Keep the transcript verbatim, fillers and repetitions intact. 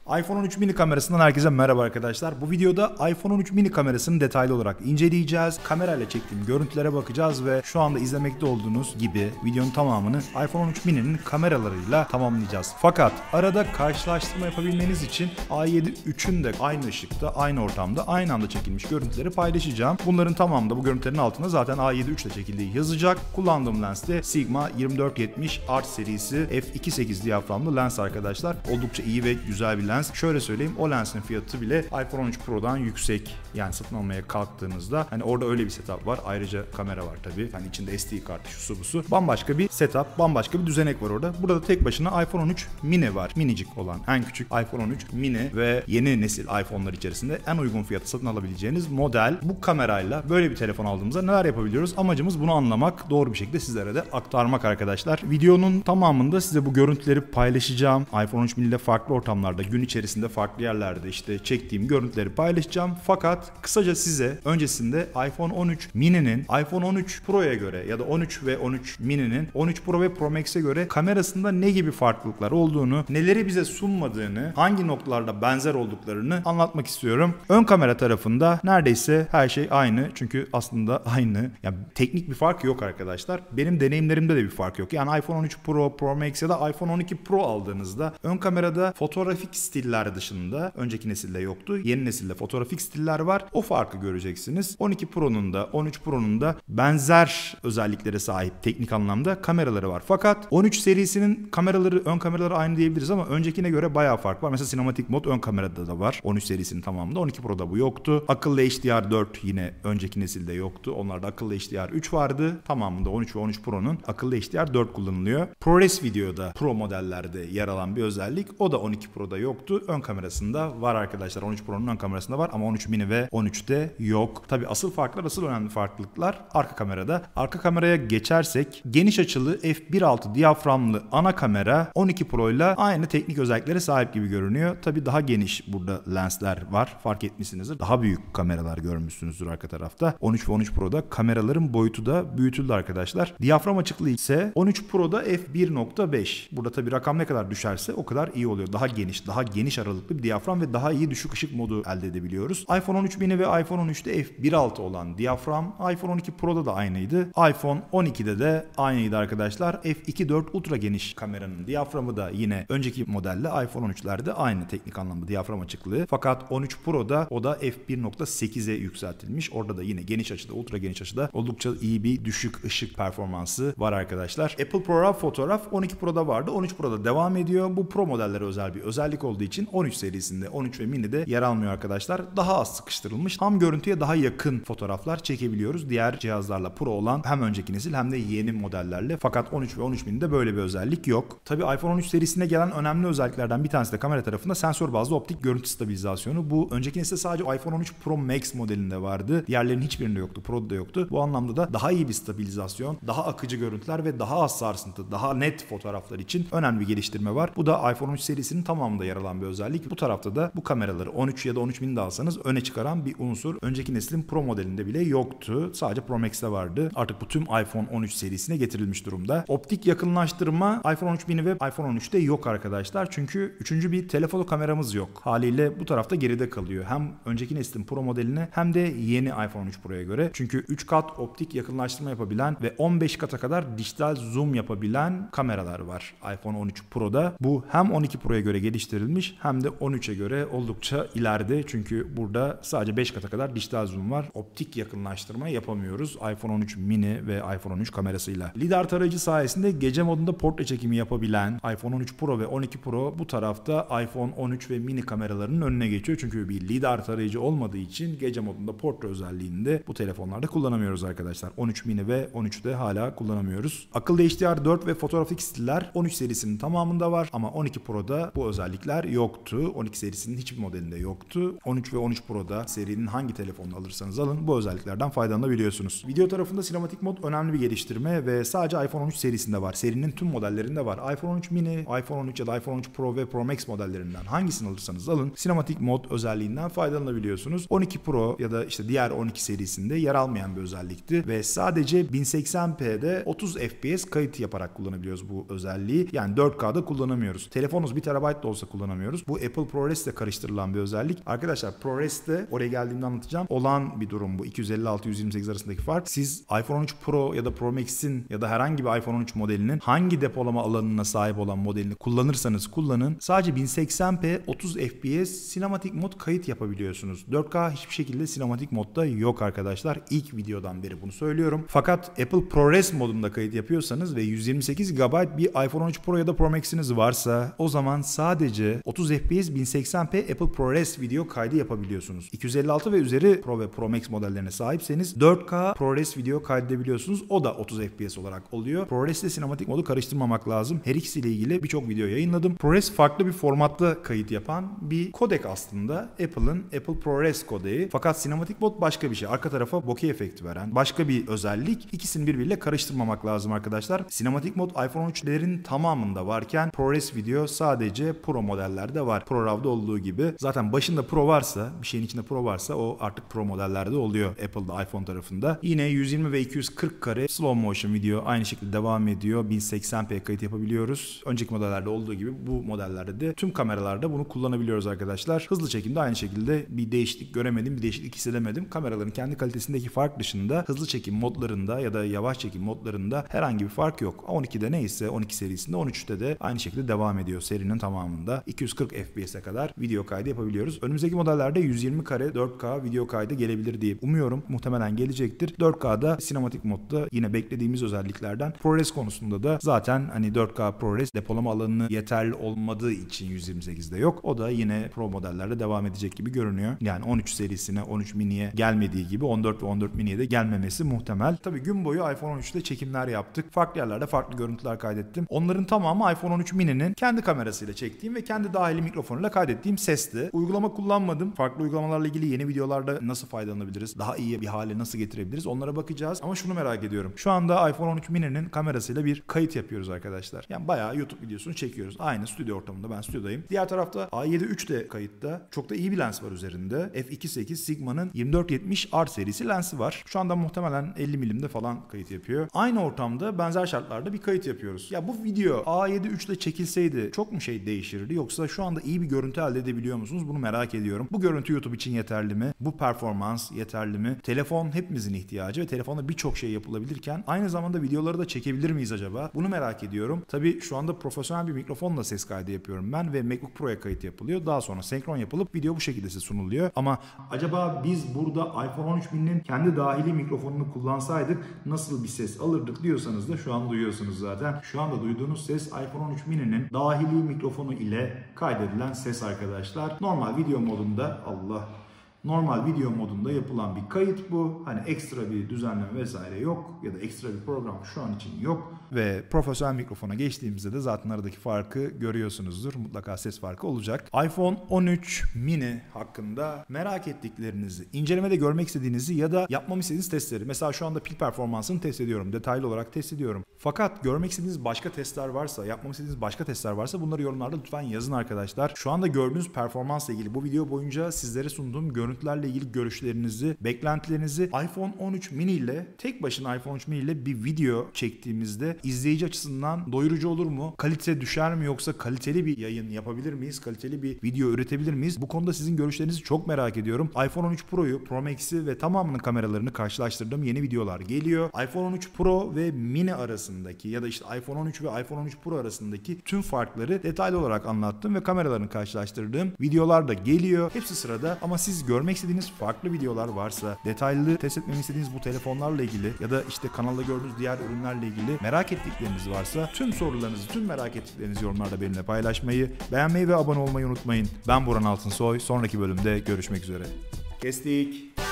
iPhone on üç mini kamerasından herkese merhaba arkadaşlar. Bu videoda iPhone on üç mini kamerasını detaylı olarak inceleyeceğiz. Kamerayla çektiğim görüntülere bakacağız ve şu anda izlemekte olduğunuz gibi videonun tamamını iPhone on üç mini'nin kameralarıyla tamamlayacağız. Fakat arada karşılaştırma yapabilmeniz için A yedi üçün de aynı ışıkta, aynı ortamda, aynı anda çekilmiş görüntüleri paylaşacağım. Bunların tamamı da bu görüntülerin altında zaten A yedi üç ile çekildiği yazacak. Kullandığım lens de Sigma yirmi dört yetmiş Art serisi f iki nokta sekiz diyaframlı lens arkadaşlar. Oldukça iyi ve güzel bir lens. Şöyle söyleyeyim, o lensin fiyatı bile iPhone on üç Pro'dan yüksek. Yani satın almaya kalktığınızda hani orada öyle bir setup var. Ayrıca kamera var tabii. Hani içinde S D kartı, şusu busu. Bambaşka bir setup, bambaşka bir düzenek var orada. Burada tek başına iPhone on üç mini var. Minicik olan, en küçük iPhone on üç mini ve yeni nesil iPhone'lar içerisinde en uygun fiyatı satın alabileceğiniz model. Bu kamerayla böyle bir telefon aldığımızda neler yapabiliyoruz? Amacımız bunu anlamak, doğru bir şekilde sizlere de aktarmak arkadaşlar. Videonun tamamında size bu görüntüleri paylaşacağım. iPhone on üç mini ile farklı ortamlarda, gün içerisinde farklı yerlerde işte çektiğim görüntüleri paylaşacağım. Fakat kısaca size öncesinde iPhone on üç mini'nin iPhone on üç Pro'ya göre ya da on üç ve on üç mini'nin on üç Pro ve Pro Max'e göre kamerasında ne gibi farklılıklar olduğunu, neleri bize sunmadığını, hangi noktalarda benzer olduklarını anlatmak istiyorum. Ön kamera tarafında neredeyse her şey aynı. Çünkü aslında aynı. Yani teknik bir fark yok arkadaşlar. Benim deneyimlerimde de bir fark yok. Yani iPhone on üç Pro, Pro Max ya da iPhone on iki Pro aldığınızda ön kamerada fotoğrafik stiller dışında önceki nesilde yoktu. Yeni nesilde fotoğrafik stiller var. O farkı göreceksiniz. on iki Pro'nun da on üç Pro'nun da benzer özelliklere sahip teknik anlamda kameraları var. Fakat on üç serisinin kameraları, ön kameraları aynı diyebiliriz ama öncekine göre bayağı fark var. Mesela sinematik mod ön kamerada da var. on üç serisinin tamamında. on iki Pro'da bu yoktu. Akıllı H D R dört yine önceki nesilde yoktu. Onlarda akıllı H D R üç vardı. Tamamında on üç ve on üç Pro'nun akıllı H D R dört kullanılıyor. ProRes videoda Pro modellerde yer alan bir özellik. O da on iki Pro'da yoktu. Ön kamerasında var arkadaşlar. on üç Pro'nun ön kamerasında var ama on üç mini ve on üçte yok. Tabi asıl farklar, asıl önemli farklılıklar arka kamerada. Arka kameraya geçersek geniş açılı f bir nokta altı diyaframlı ana kamera on iki Pro ile aynı teknik özelliklere sahip gibi görünüyor. Tabi daha geniş burada lensler var. Fark etmişsinizdir. Daha büyük kameralar görmüşsünüzdür arka tarafta. on üç ve on üç Pro'da kameraların boyutu da büyütüldü arkadaşlar. Diyafram açıklığı ise on üç Pro'da f bir nokta beş. Burada tabi rakam ne kadar düşerse o kadar iyi oluyor. Daha geniş, daha geniş aralıklı bir diyafram ve daha iyi düşük ışık modu elde edebiliyoruz. iPhone on üç mini ve iPhone on üçte f bir nokta altı olan diyafram iPhone on iki Pro'da da aynıydı. iPhone on ikide de aynıydı arkadaşlar. f iki nokta dört ultra geniş kameranın diyaframı da yine önceki modelle iPhone on üçlerde aynı teknik anlamda diyafram açıklığı. Fakat on üç Pro'da o da f bir nokta sekize yükseltilmiş. Orada da yine geniş açıda, ultra geniş açıda oldukça iyi bir düşük ışık performansı var arkadaşlar. Apple ProRAW fotoğraf on iki Pro'da vardı. on üç Pro'da devam ediyor. Bu Pro modellere özel bir özellik olduğu için on üç serisinde, on üç ve mini'de yer almıyor arkadaşlar. Daha az sıkıştırılmış, ham görüntüye daha yakın fotoğraflar çekebiliyoruz. Diğer cihazlarla Pro olan hem önceki nesil hem de yeni modellerle. Fakat on üç ve on üç mini'de böyle bir özellik yok. Tabii iPhone on üç serisine gelen önemli özelliklerden bir tanesi de kamera tarafında sensör bazlı optik görüntü stabilizasyonu. Bu önceki nesilde sadece iPhone on üç Pro Max modelinde vardı. Diğerlerinin hiçbirinde yoktu. Pro'da da yoktu. Bu anlamda da daha iyi bir stabilizasyon, daha akıcı görüntüler ve daha az sarsıntı, daha net fotoğraflar için önemli bir geliştirme var. Bu da iPhone on üç serisinin tamamında yer alan bir özellik. Bu tarafta da bu kameraları on üç ya da on üç mini de alsanız öne çıkaran bir unsur. Önceki neslin Pro modelinde bile yoktu. Sadece Pro Max'te vardı. Artık bu tüm iPhone on üç serisine getirilmiş durumda. Optik yakınlaştırma iPhone on üç mini ve iPhone on üçte yok arkadaşlar. Çünkü üçüncü bir telefoto kameramız yok. Haliyle bu tarafta geride kalıyor. Hem önceki neslin Pro modeline hem de yeni iPhone on üç Pro'ya göre. Çünkü üç kat optik yakınlaştırma yapabilen ve on beş kata kadar dijital zoom yapabilen kameralar var iPhone on üç Pro'da. Bu hem on iki Pro'ya göre geliştirilmiş hem de on üçe göre oldukça ileride. Çünkü burada sadece beş kata kadar dijital zoom var. Optik yakınlaştırma yapamıyoruz iPhone on üç mini ve iPhone on üç kamerasıyla. Lidar tarayıcı sayesinde gece modunda portre çekimi yapabilen iPhone on üç Pro ve on iki Pro bu tarafta iPhone on üç ve mini kameralarının önüne geçiyor. Çünkü bir lidar tarayıcı olmadığı için gece modunda portre özelliğini de bu telefonlarda kullanamıyoruz arkadaşlar. on üç mini ve on üçte hala kullanamıyoruz. Akıllı H D R dört ve fotoğrafik stiller on üç serisinin tamamında var ama on iki Pro'da bu özellikler yoktu. on iki serisinin hiçbir modelinde yoktu. on üç ve on üç Pro'da serinin hangi telefonunu alırsanız alın bu özelliklerden faydalanabiliyorsunuz. Video tarafında sinematik mod önemli bir geliştirme ve sadece iPhone on üç serisinde var. Serinin tüm modellerinde var. iPhone on üç mini, iPhone on üç ya da iPhone on üç Pro ve Pro Max modellerinden hangisini alırsanız alın sinematik mod özelliğinden faydalanabiliyorsunuz. on iki Pro ya da işte diğer on iki serisinde yer almayan bir özellikti ve sadece bin seksen p'de otuz F P S kayıt yaparak kullanabiliyoruz bu özelliği. Yani dört K'da kullanamıyoruz. Telefonunuz bir terabayt da olsa kullanabiliyorsunuz. kullanamıyoruz. Bu Apple ProRes ile karıştırılan bir özellik. Arkadaşlar ProRes'te oraya geldiğimde anlatacağım. Olan bir durum bu. iki yüz elli altı yüz yirmi sekiz arasındaki fark. Siz iPhone on üç Pro ya da Pro Max'in ya da herhangi bir iPhone on üç modelinin hangi depolama alanına sahip olan modelini kullanırsanız kullanın. Sadece bin seksen p otuz F P S sinematik mod kayıt yapabiliyorsunuz. dört K hiçbir şekilde sinematik modda yok arkadaşlar. İlk videodan beri bunu söylüyorum. Fakat Apple ProRes modunda kayıt yapıyorsanız ve yüz yirmi sekiz gigabayt bir iPhone on üç Pro ya da Pro Max'iniz varsa o zaman sadece otuz F P S bin seksen p Apple ProRes video kaydı yapabiliyorsunuz. iki yüz elli altı ve üzeri Pro ve Pro Max modellerine sahipseniz dört K ProRes video kaydedebiliyorsunuz. O da otuz F P S olarak oluyor. ProRes ile sinematik modu karıştırmamak lazım. Her ikisiyle ilgili birçok video yayınladım. ProRes farklı bir formatta kayıt yapan bir kodek aslında. Apple'ın Apple ProRes kodeği. Fakat sinematik mod başka bir şey. Arka tarafa bokeh efekti veren başka bir özellik. İkisini birbiriyle karıştırmamak lazım arkadaşlar. Sinematik mod iPhone on üçlerin tamamında varken ProRes video sadece Pro modellerde var. Pro RAW'da olduğu gibi. Zaten başında Pro varsa, bir şeyin içinde Pro varsa o artık Pro modellerde oluyor Apple'da, iPhone tarafında. Yine yüz yirmi ve iki yüz kırk kare slow motion video aynı şekilde devam ediyor. bin seksen p kayıt yapabiliyoruz. Önceki modellerde olduğu gibi bu modellerde de tüm kameralarda bunu kullanabiliyoruz arkadaşlar. Hızlı çekimde aynı şekilde bir değişiklik göremedim, bir değişiklik hissedemedim. Kameraların kendi kalitesindeki fark dışında hızlı çekim modlarında ya da yavaş çekim modlarında herhangi bir fark yok. on ikide neyse on iki serisinde on üçte de aynı şekilde devam ediyor serinin tamamında. iki yüz kırk F P S'e kadar video kaydı yapabiliyoruz. Önümüzdeki modellerde yüz yirmi kare dört K video kaydı gelebilir diye umuyorum. Muhtemelen gelecektir. dört K'da sinematik modda yine beklediğimiz özelliklerden. ProRes konusunda da zaten hani dört K ProRes depolama alanı yeterli olmadığı için yüz yirmi sekizde yok. O da yine Pro modellerde devam edecek gibi görünüyor. Yani on üç serisine, on üç mini'ye gelmediği gibi on dört ve on dört mini'ye de gelmemesi muhtemel. Tabii gün boyu iPhone on üçte çekimler yaptık. Farklı yerlerde farklı görüntüler kaydettim. Onların tamamı iPhone on üç mini'nin kendi kamerasıyla çektiğim ve kendi dahili mikrofonuyla kaydettiğim sesti. Uygulama kullanmadım. Farklı uygulamalarla ilgili yeni videolarda nasıl faydalanabiliriz? Daha iyi bir hale nasıl getirebiliriz? Onlara bakacağız. Ama şunu merak ediyorum. Şu anda iPhone on üç mini'nin kamerasıyla bir kayıt yapıyoruz arkadaşlar. Yani bayağı YouTube videosunu çekiyoruz. Aynı stüdyo ortamında, ben stüdyodayım. Diğer tarafta A yedi üç de kayıtta. Çok da iyi bir lens var üzerinde. F iki sekiz Sigma'nın yirmi dört yetmiş R serisi lensi var. Şu anda muhtemelen elli milimde falan kayıt yapıyor. Aynı ortamda benzer şartlarda bir kayıt yapıyoruz. Ya bu video A yedi üç ile çekilseydi çok mu şey değişirdi, yoksa şu anda iyi bir görüntü elde edebiliyor musunuz? Bunu merak ediyorum. Bu görüntü YouTube için yeterli mi? Bu performans yeterli mi? Telefon hepimizin ihtiyacı ve telefonda birçok şey yapılabilirken aynı zamanda videoları da çekebilir miyiz acaba? Bunu merak ediyorum. Tabii şu anda profesyonel bir mikrofonla ses kaydı yapıyorum ben ve MacBook Pro'ya kayıt yapılıyor. Daha sonra senkron yapılıp video bu şekilde size sunuluyor. Ama acaba biz burada iPhone on üç mini'nin kendi dahili mikrofonunu kullansaydık nasıl bir ses alırdık diyorsanız da şu an duyuyorsunuz zaten. Şu anda duyduğunuz ses iPhone on üç mini'nin dahili mikrofonu ile kaydedilen ses arkadaşlar. Normal video modunda Allah Normal video modunda yapılan bir kayıt bu. Hani ekstra bir düzenleme vesaire yok ya da ekstra bir program şu an için yok. Ve profesyonel mikrofona geçtiğimizde de zaten aradaki farkı görüyorsunuzdur. Mutlaka ses farkı olacak. iPhone on üç mini hakkında merak ettiklerinizi, incelemede görmek istediğinizi ya da yapmamı istediğiniz testleri. Mesela şu anda pil performansını test ediyorum. Detaylı olarak test ediyorum. Fakat görmek istediğiniz başka testler varsa, yapmamı istediğiniz başka testler varsa bunları yorumlarda lütfen yazın arkadaşlar. Şu anda gördüğünüz performansla ilgili bu video boyunca sizlere sunduğum görüntülerle ilgili görüşlerinizi, beklentilerinizi iPhone on üç mini ile, tek başına iPhone on üç mini ile bir video çektiğimizde izleyici açısından doyurucu olur mu? Kalite düşer mi, yoksa kaliteli bir yayın yapabilir miyiz? Kaliteli bir video üretebilir miyiz? Bu konuda sizin görüşlerinizi çok merak ediyorum. iPhone on üç Pro'yu, Pro Max'i ve tamamının kameralarını karşılaştırdığım yeni videolar geliyor. iPhone on üç Pro ve mini arasındaki ya da işte iPhone on üç ve iPhone on üç Pro arasındaki tüm farkları detaylı olarak anlattım ve kameralarını karşılaştırdığım videolar da geliyor. Hepsi sırada, ama siz görmek istediğiniz farklı videolar varsa, detaylı test etmemi istediğiniz bu telefonlarla ilgili ya da işte kanalda gördüğünüz diğer ürünlerle ilgili merak ettikleriniz varsa tüm sorularınızı, tüm merak ettiklerinizi yorumlarda benimle paylaşmayı, beğenmeyi ve abone olmayı unutmayın. Ben Burhan Altınsoy. Sonraki bölümde görüşmek üzere. Kestik.